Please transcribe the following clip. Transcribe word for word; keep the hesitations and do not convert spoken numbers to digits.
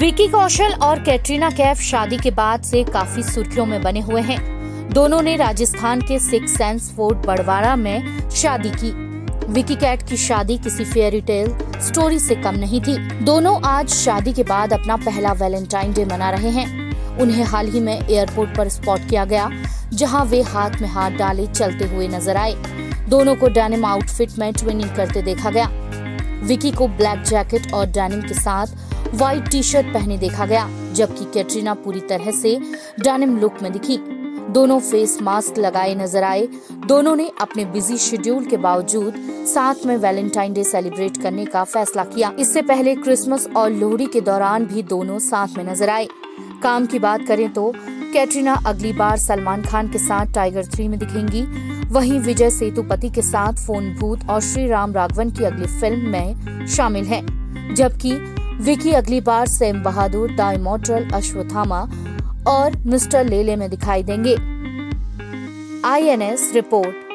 विकी कौशल और कैटरीना कैफ शादी के बाद से काफी सुर्खियों में बने हुए हैं। दोनों ने राजस्थान के सिक्स सेंस फोर्ट बड़वाड़ा में शादी की। विकी कैट की शादी किसी फेयरी टेल स्टोरी से कम नहीं थी। दोनों आज शादी के बाद अपना पहला वैलेंटाइन डे मना रहे हैं। उन्हें हाल ही में एयरपोर्ट पर स्पॉट किया गया, जहां वे हाथ में हाथ डाले चलते हुए नजर आए। दोनों को डेनिम आउटफिट में ट्विनिंग करते देखा गया। विकी को ब्लैक जैकेट और डेनिम के साथ व्हाइट टी शर्ट पहने देखा गया, जबकि कैटरीना पूरी तरह से डेनिम लुक में दिखी। दोनों फेस मास्क लगाए नजर आए। दोनों ने अपने बिजी शेड्यूल के बावजूद साथ में वैलेंटाइन डे सेलिब्रेट करने का फैसला किया। इससे पहले क्रिसमस और लोहड़ी के दौरान भी दोनों साथ में नजर आए। काम की बात करें तो कैटरीना अगली बार सलमान खान के साथ टाइगर थ्री में दिखेंगी। वहीं विजय सेतुपति के साथ फोन भूत और श्री राम राघवन की अगली फिल्म में शामिल हैं, जबकि विकी अगली बार सैम बहादुर, द इमॉर्टल अश्वत्थामा और मिस्टर लेले में दिखाई देंगे। I N S report.